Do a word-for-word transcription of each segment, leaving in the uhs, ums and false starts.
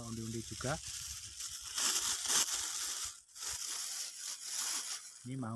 undi-undi juga. Ini mau.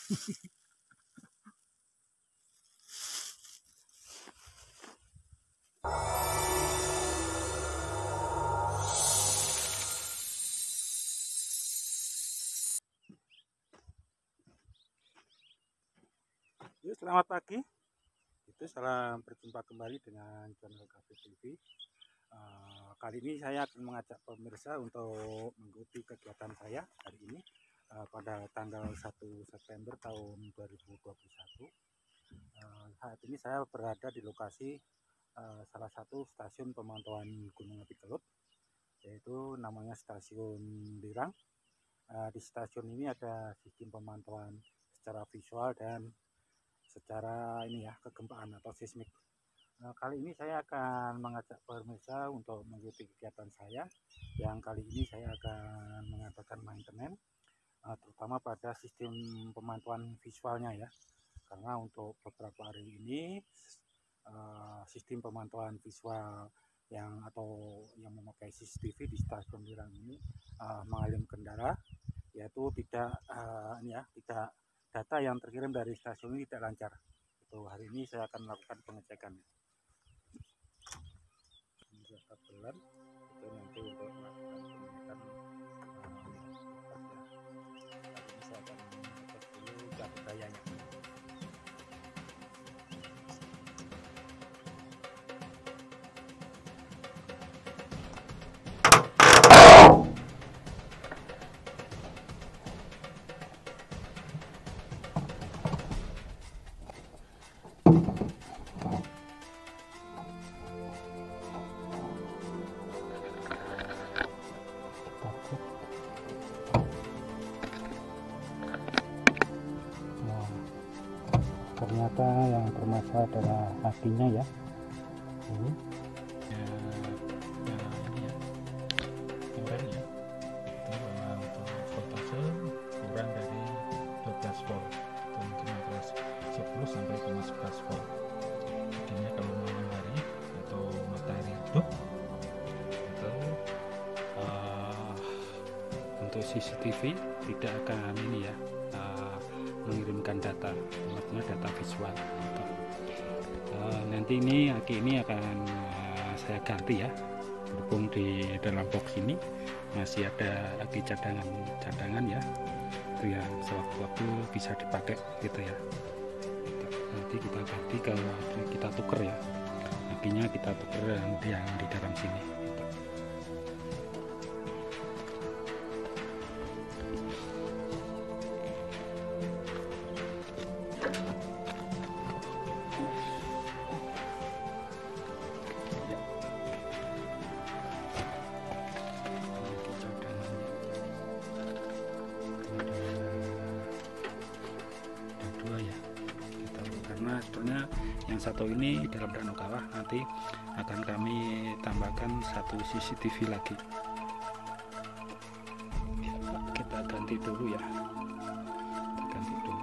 Yuk, selamat pagi. Itu salam berjumpa kembali dengan channel K V T V. Uh, kali ini saya akan mengajak pemirsa untuk mengikuti kegiatan saya hari ini uh, pada tanggal satu September tahun dua ribu dua puluh satu. Uh, saat ini saya berada di lokasi uh, salah satu stasiun pemantauan gunung api Kelud, yaitu namanya Stasiun Lirang. Uh, di stasiun ini ada sistem pemantauan secara visual dan secara ini ya, kegempaan atau seismik. Nah, kali ini saya akan mengajak pemirsa untuk mengikuti kegiatan saya, yang kali ini saya akan mengadakan maintenance, uh, terutama pada sistem pemantauan visualnya ya, karena untuk beberapa hari ini uh, sistem pemantauan visual yang atau yang memakai C C T V di stasiun Lirang ini uh, mengalami kendala, yaitu tidak uh, ini ya, tidak data yang terkirim dari stasiun ini tidak lancar. Itu hari ini saya akan melakukan pengecekan. Ini data bulan itu nanti untuk melakukan pengecekan. Uh, hari ini saya akan mengecek dulu data dayanya. Ternyata yang bermasalah adalah akinya ya. Ini ya, ya ini ya, kurang ya. Itu untuk voltase kurang dari dua belas volt, untuk antara sepuluh sampai lima belas volt. Jadinya kalau malam hari atau matahari redup itu uh, untuk C C T V tidak akan ini ya, uh, mengirimkan data, artinya data visual gitu. Uh, nanti ini aki ini akan uh, saya ganti ya, berhubung di dalam box ini masih ada aki cadangan cadangan ya, itu yang sewaktu-waktu bisa dipakai gitu ya. Nanti kita ganti, kalau kita tuker ya, akinya kita tuker yang, yang di dalam sini gitu. Karena sebetulnya yang satu ini dalam danau kawah, nanti akan kami tambahkan satu C C T V lagi. Kita ganti dulu ya, kita ganti dulu.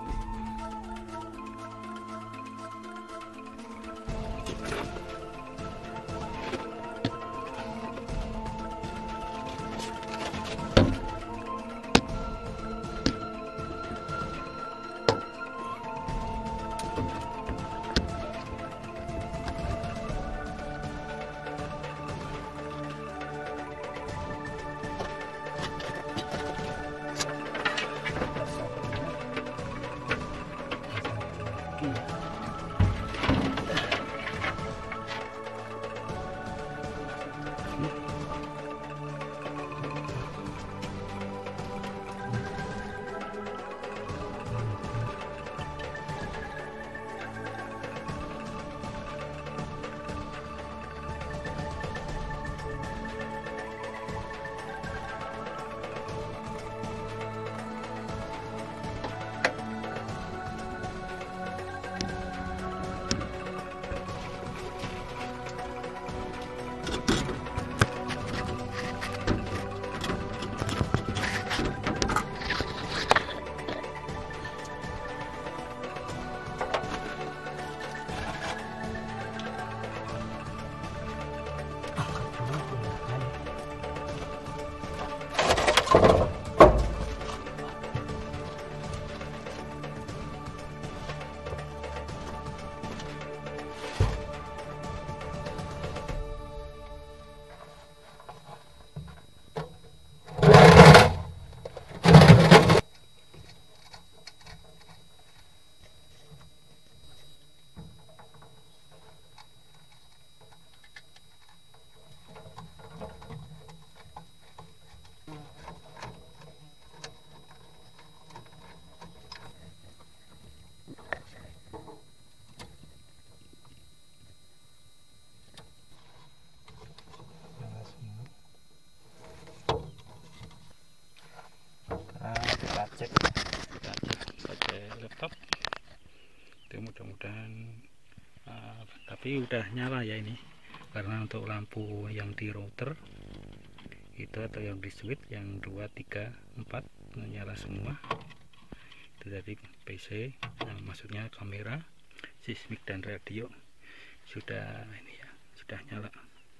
Kita cek, kita cek pakai laptop. Itu mudah-mudahan, uh, tapi udah nyala ya ini. Karena untuk lampu yang di router itu atau yang di switch yang dua, tiga, empat nyala semua. Itu dari P C, nah, maksudnya kamera, seismik dan radio sudah ini ya, sudah nyala.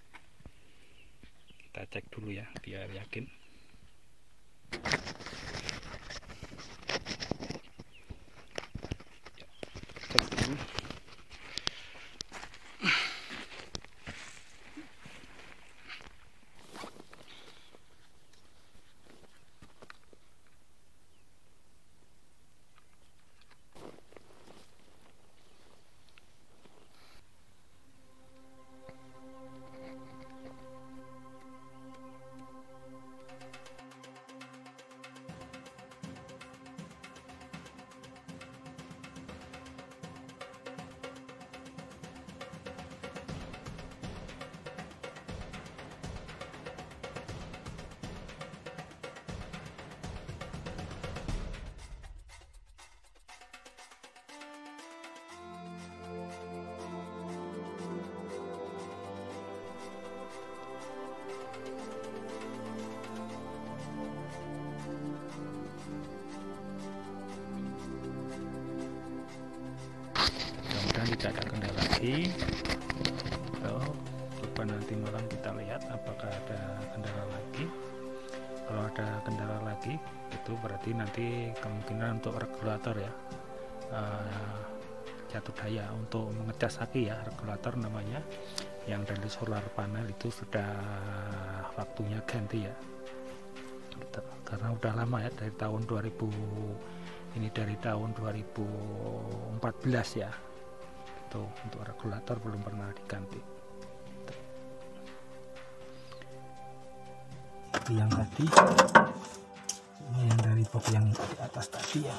Kita cek dulu ya biar yakin. Cek dulu. Tidak ada kendala lagi. So, coba nanti malam kita lihat apakah ada kendala lagi. Kalau ada kendala lagi itu berarti nanti kemungkinan untuk regulator ya, uh, jatuh daya untuk mengecas aki ya, regulator namanya, yang dari solar panel itu sudah waktunya ganti ya gitu. Karena udah lama ya, dari tahun dua ribu ini, dari tahun dua ribu empat belas ya. Tuh, untuk regulator belum pernah diganti. Tapi yang tadi, ini yang dari box yang di atas tadi ya,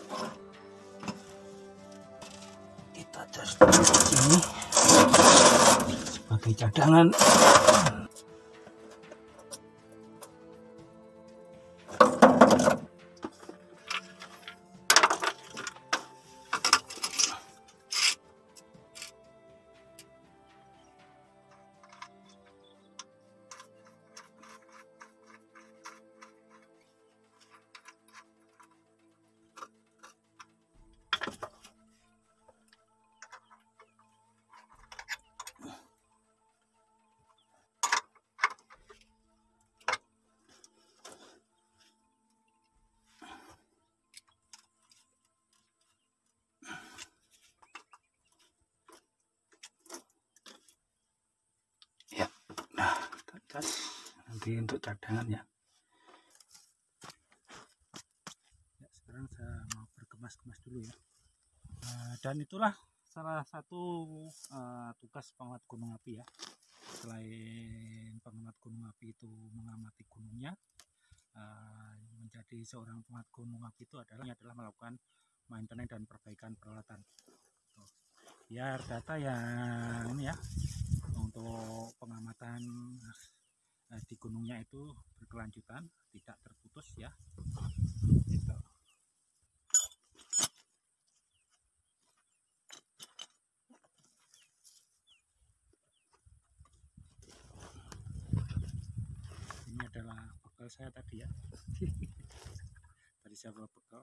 kita cas ini sebagai cadangan. Nanti untuk cadangan ya. Ya, sekarang saya mau berkemas-kemas dulu ya. Nah, dan itulah salah satu uh, tugas pengamat gunung api ya. Selain pengamat gunung api itu mengamati gunungnya, uh, menjadi seorang pengamat gunung api itu adalah adalah melakukan maintenance dan perbaikan peralatan. Tuh. Biar data yang ini ya, untuk pengamatan di gunungnya itu berkelanjutan, tidak terputus ya. Gitu. Ini adalah bekal saya tadi ya. Tadi saya bawa bekal.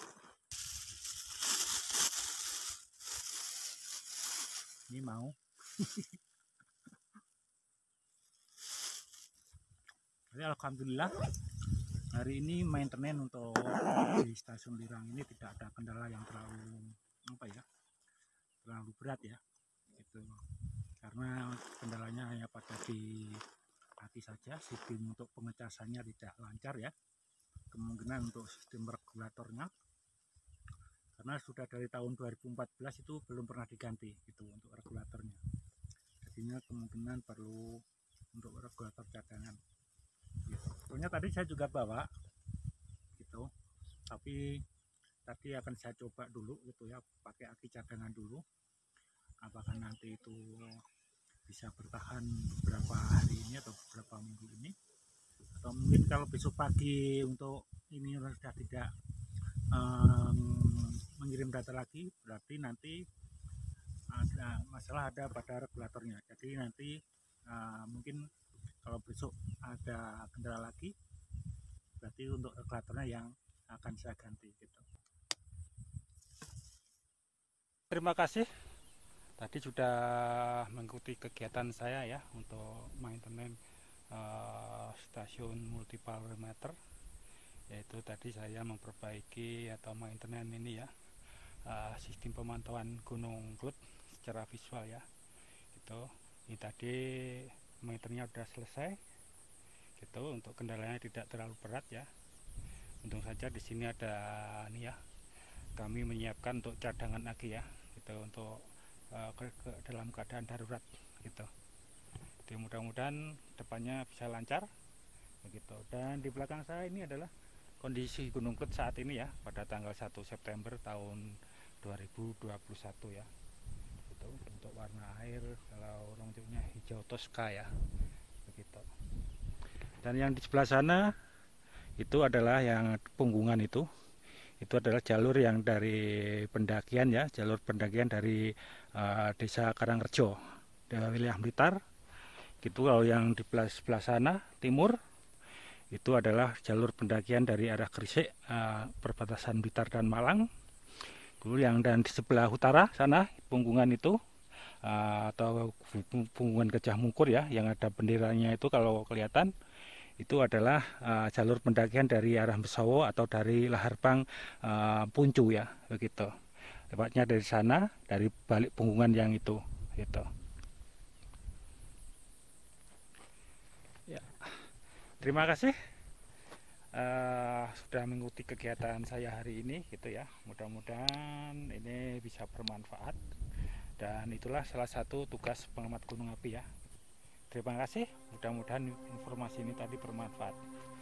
Ini mau Jadi alhamdulillah hari ini maintenance untuk di stasiun Lirang ini tidak ada kendala yang terlalu apa ya terlalu berat ya gitu, karena kendalanya hanya pada di kaki saja. Sistem untuk pengecasannya tidak lancar ya, kemungkinan untuk sistem regulatornya karena sudah dari tahun dua ribu empat belas itu belum pernah diganti gitu untuk regulatornya, jadinya kemungkinan perlu untuk regulator cadangan gitu. Soalnya tadi saya juga bawa gitu, tapi tadi akan saya coba dulu gitu ya, pakai aki cadangan dulu, apakah nanti itu bisa bertahan beberapa hari ini atau beberapa minggu ini, atau mungkin kalau besok pagi untuk ini sudah tidak um, mengirim data lagi, berarti nanti ada masalah ada pada regulatornya. Jadi nanti uh, mungkin kalau besok ada kendala lagi, berarti untuk regulatornya yang akan saya ganti gitu. Terima kasih tadi sudah mengikuti kegiatan saya ya untuk maintenance uh, stasiun multiparameter, yaitu tadi saya memperbaiki atau maintenance ini ya, uh, sistem pemantauan Gunung Kelud secara visual ya gitu. Ini tadi maintenance sudah selesai gitu, untuk kendalanya tidak terlalu berat ya. Untung saja di sini ada nih ya, kami menyiapkan untuk cadangan aki ya gitu, untuk uh, ke, ke dalam keadaan darurat gitu. Jadi mudah-mudahan depannya bisa lancar begitu. Dan di belakang saya ini adalah kondisi Gunung Kelud saat ini ya, pada tanggal satu September tahun dua ribu dua puluh satu ya gitu. Untuk warna air kalau orang Jogja hijau toska ya begitu. Dan yang di sebelah sana itu adalah yang punggungan, itu itu adalah jalur yang dari pendakian ya, jalur pendakian dari uh, desa Karangrejo dari wilayah Blitar gitu. Kalau yang di sebelah sana timur itu adalah jalur pendakian dari arah Gresik, uh, perbatasan Blitar dan Malang. Kemudian yang dan di sebelah utara sana punggungan itu uh, atau punggungan Gajah Mungkur ya, yang ada benderanya itu kalau kelihatan, itu adalah uh, jalur pendakian dari arah Mesawo atau dari Laharbang uh, Puncu ya begitu. Tepatnya dari sana, dari balik punggungan yang itu gitu. Ya. Terima kasih uh, sudah mengikuti kegiatan saya hari ini gitu ya. Mudah-mudahan ini bisa bermanfaat, dan itulah salah satu tugas pengamat gunung api ya. Terima kasih, mudah-mudahan informasi ini tadi bermanfaat.